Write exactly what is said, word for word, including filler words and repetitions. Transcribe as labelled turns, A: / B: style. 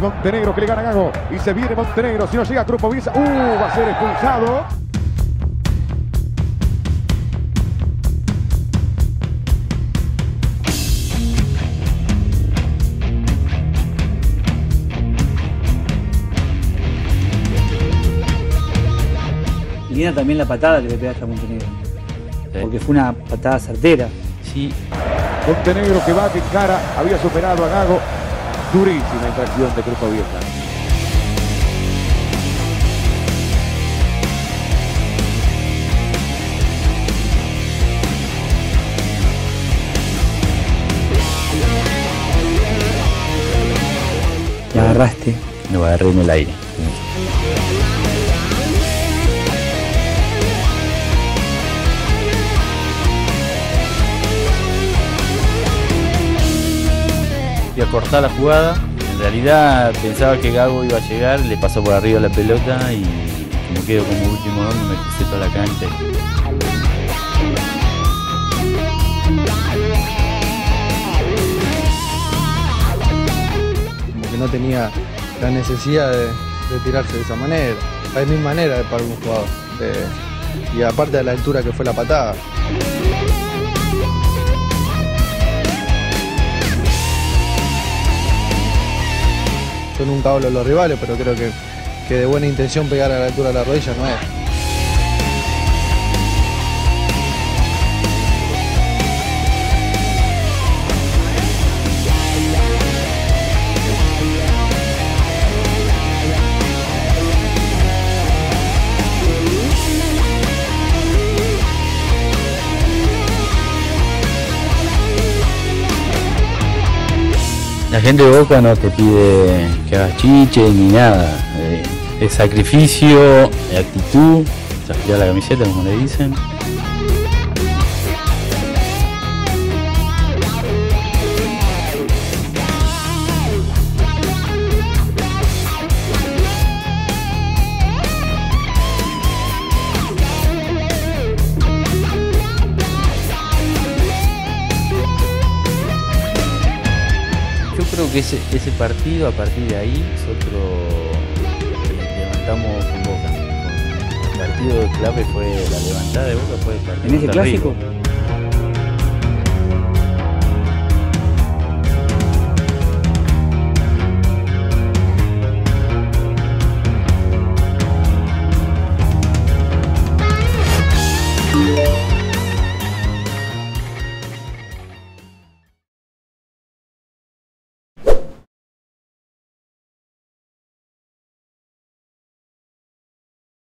A: Montenegro que le gana a Gago. Y se viene Montenegro. Si no llega Krupovica, uh, va a ser expulsado.
B: Linda también la patada que le pegaste a Montenegro. Sí. Porque fue una patada certera.
C: Sí.
A: Montenegro que va, que encara, había superado a Gago. Durísima infracción de Krupovica.
B: ¿La agarraste?
C: Lo agarré en el aire. Y a cortar la jugada, en realidad pensaba que Gago iba a llegar, le pasó por arriba la pelota y como quedo como último hombre me crucé toda la cancha.
D: Como que no tenía la necesidad de, de tirarse de esa manera. Hay mil maneras de parar un jugador. De, y aparte de la altura que fue la patada. Yo nunca hablo de los rivales, pero creo que, que de buena intención pegar a la altura de la rodilla no es.
C: La gente de Boca no te pide que hagas chiche ni nada, eh, es sacrificio, actitud, sacar la camiseta como le dicen. Yo creo que ese, ese partido, a partir de ahí, nosotros eh, levantamos con Boca. El partido clave fue la levantada de Boca, fue el partido.
B: ¿En ese clásico?